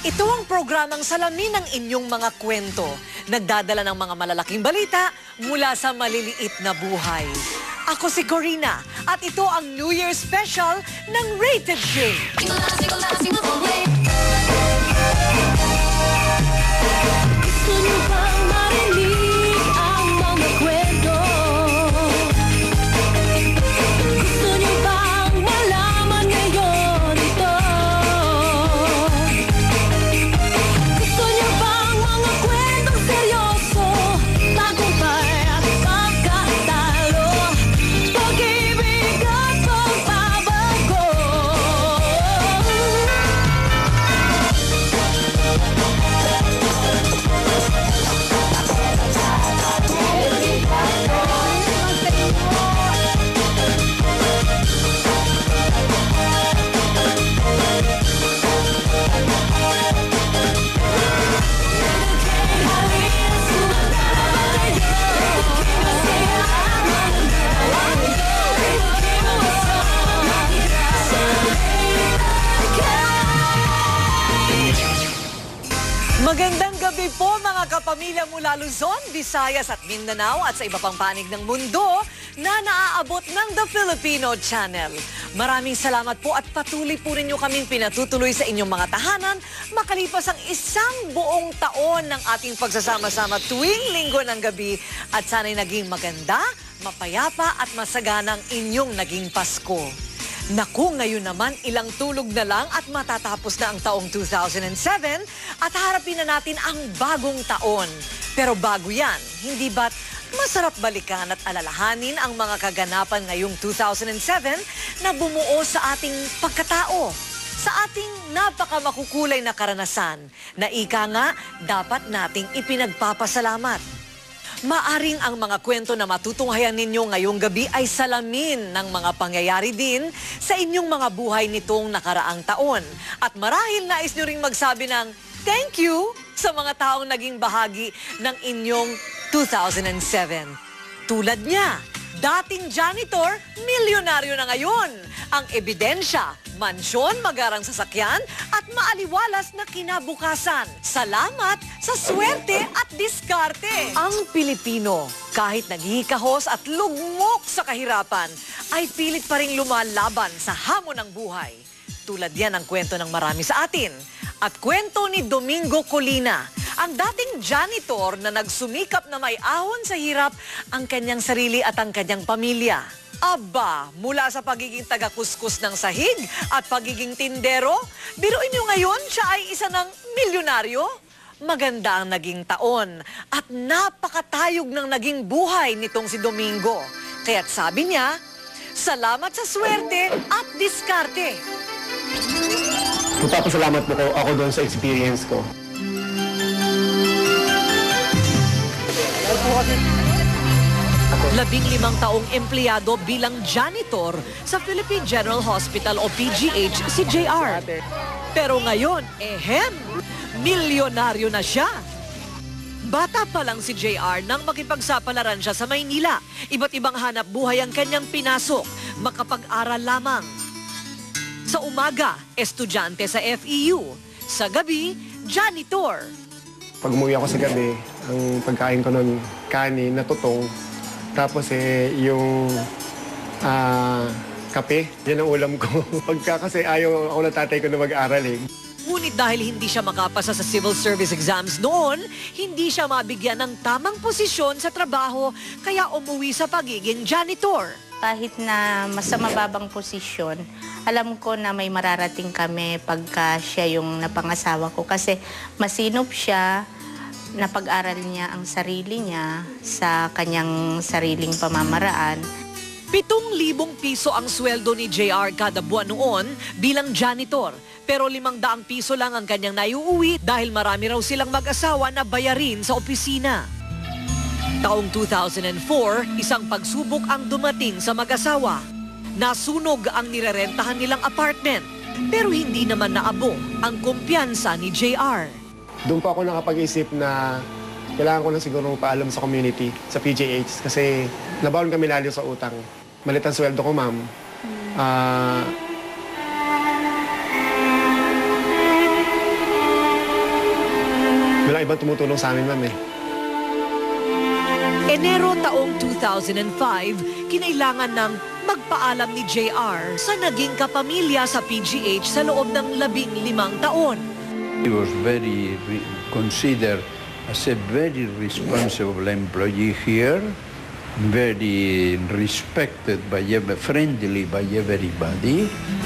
Ito ang programang salamin ng inyong mga kwento. Nagdadala ng mga malalaking balita mula sa maliliit na buhay. Ako si Corina at ito ang New Year special ng Rated J. Gusto niyo bang marinig ang mga kwento? Gusto niyo bang malaman ngayon ito? Gusto niyo bang mga kwentong seryoso? Tagumpay at pagkatalo, pag-ibig at pagbabago. Magandang gabi po mga kapamilya mula Luzon, Visayas at Mindanao at sa iba pang panig ng mundo na naaabot ng The Filipino Channel. Maraming salamat po at patuloy po rin nyo kaming pinatutuloy sa inyong mga tahanan makalipas ang isang buong taon ng ating pagsasama-sama tuwing linggo ng gabi at sana'y naging maganda, mapayapa at masaganang inyong naging Pasko. Naku, ngayon naman ilang tulog na lang at matatapos na ang taong 2007 at harapin na natin ang bagong taon. Pero bago yan, hindi ba't masarap balikan at alalahanin ang mga kaganapan ngayong 2007 na bumuo sa ating pagkatao? Sa ating napakamakukulay na karanasan na ika nga dapat nating ipinagpapasalamat. Maaring ang mga kwento na matutunghayan ninyo ngayong gabi ay salamin ng mga pangyayari din sa inyong mga buhay nitong nakaraang taon. At marahil nais nyo ring magsabi ng thank you sa mga taong naging bahagi ng inyong 2007. Tulad niya, dating janitor, milyonaryo na ngayon. Ang ebidensya, mansyon, magarang sasakyan at maaliwalas na kinabukasan. Salamat sa swerte at diskarte. Ang Pilipino, kahit naghihikahos at lugmok sa kahirapan, ay pilit pa ring lumalaban sa hamon ng buhay. Tulad yan ang kwento ng marami sa atin. At kwento ni Domingo Colina, ang dating janitor na nagsumikap na may ahon sa hirap ang kanyang sarili at ang kanyang pamilya. Aba, mula sa pagiging taga-kuskus ng sahig at pagiging tindero, biruin nyo ngayon siya ay isa ng milyonaryo. Maganda ang naging taon at napakatayog ng naging buhay nitong si Domingo. Kaya't sabi niya, salamat sa swerte at diskarte. Magpapasalamat po ako doon sa experience ko. 15 taong empleyado bilang janitor sa Philippine General Hospital o PGH si JR. Pero ngayon, milyonaryo na siya. Bata pa lang si JR nang makipagsapalaran siya sa Maynila. Iba't ibang hanap buhay ang kanyang pinasok, makapag-aral lamang. Sa umaga, estudyante sa FEU. Sa gabi, janitor. Pag umuwi ako sa gabi, ang pagkain ko nun, kanin na tutong. Tapos yung kape, yan ang ulam ko. Pagka kasi ayaw ako ng tatay ko na mag-aral eh. Ngunit dahil hindi siya makapasa sa civil service exams noon, hindi siya mabigyan ng tamang posisyon sa trabaho, kaya umuwi sa pagiging janitor. Kahit na mas mababang posisyon, alam ko na may mararating kami pagka siya yung napangasawa ko. Kasi masinop siya, napag-aral niya ang sarili niya sa kanyang sariling pamamaraan. 7,000 piso ang sweldo ni JR kada buwan noon bilang janitor. Pero 500 piso lang ang kanyang naiuwi dahil marami raw silang mag-asawa na bayarin sa opisina. Taong 2004, isang pagsubok ang dumating sa mag-asawa. Nasunog ang nirerentahan nilang apartment. Pero hindi naman naabo ang kumpiyansa ni JR. Doon pa ako nakapag-isip na kailangan ko na siguro paalam sa community, sa PGH. Kasi nabaon kami lalo sa utang. Malit ang sweldo ko, ma'am. mga ibang tumutulong sa amin, ma'am, eh. Enero taong 2005, kinailangan ng magpaalam ni JR sa naging kapamilya sa PGH sa loob ng 15 taon. He was considered as a very responsible employee here, very respected friendly by everybody.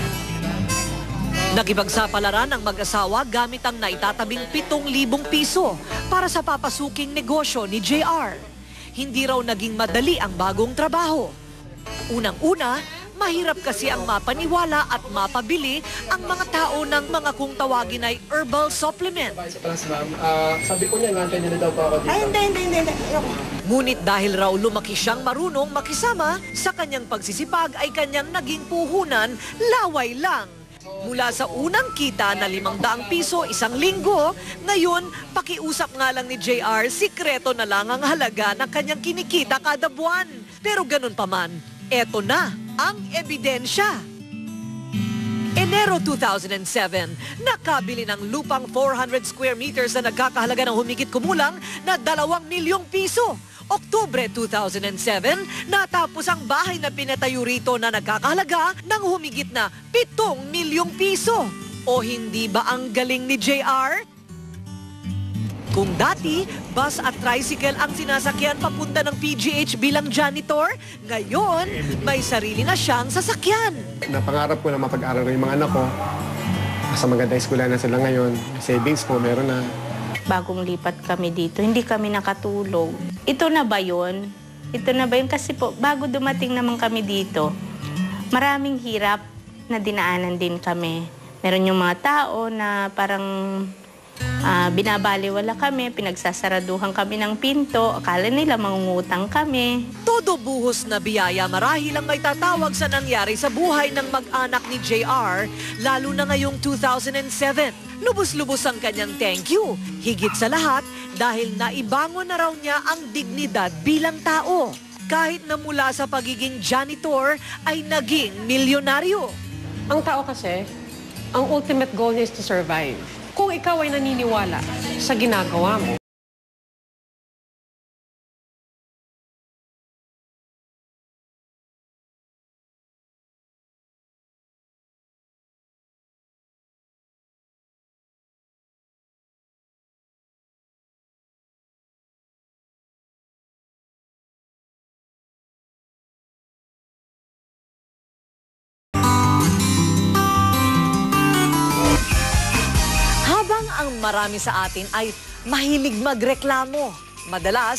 Nakipagsapalaran ang mag-asawa gamit ang naitatabing 7,000 piso para sa papasuking negosyo ni JR. Hindi raw naging madali ang bagong trabaho. Unang-una, mahirap kasi ang mapaniwala at mapabili ang mga tao ng mga kung tawagin ay herbal supplement. Sabi ko niya, ngantay niya na daw pa ako dito. Ay, hindi. Ngunit dahil raw lumaki siyang marunong makisama, sa kanyang pagsisipag ay kanyang naging puhunan, laway lang. Mula sa unang kita na 500 piso isang linggo, ngayon pakiusap nga lang ni JR, sikreto na lang ang halaga ng kanyang kinikita kada buwan. Pero ganun pa man, eto na ang ebidensya. Enero 2007, nakabili ng lupang 400 square meters na nagkakahalaga ng humigit kumulang na 2 milyong piso. Oktubre 2007, natapos ang bahay na pinatayo rito na nagkakahalaga ng humigit na 7 milyong piso. O hindi ba ang galing ni JR? Kung dati, bus at tricycle ang sinasakyan papunta ng PGH bilang janitor, ngayon may sarili na siyang sasakyan. Napangarap ko na mapag-aral ng mga anak ko. Sa magandang eskwela na sila ngayon. Savings po, meron na. Bagong lipat kami dito, hindi kami nakatulog. Ito na ba yun? Ito na ba yun? Kasi po, bago dumating naman kami dito, maraming hirap na dinaanan din kami. Meron yung mga tao na parang binabaliwala kami, pinagsasaraduhan kami ng pinto, akala nila mangungutang kami. Todo buhos na biyaya marahil ang may tatawag sa nangyari sa buhay ng mag-anak ni JR, lalo na ngayong 2007. Lubos-lubos ang kanyang thank you. Higit sa lahat, dahil naibangon na raw niya ang dignidad bilang tao. Kahit na mula sa pagiging janitor ay naging milyonaryo. Ang tao kasi, ang ultimate goal niya is to survive. Kung ikaw ay naniniwala sa ginagawa mo, Ang marami sa atin ay mahilig magreklamo. Madalas,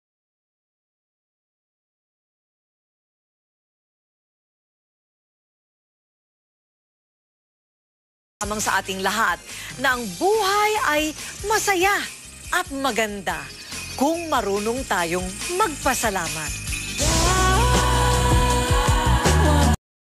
lamang sa ating lahat na ang buhay ay masaya at maganda kung marunong tayong magpasalamat.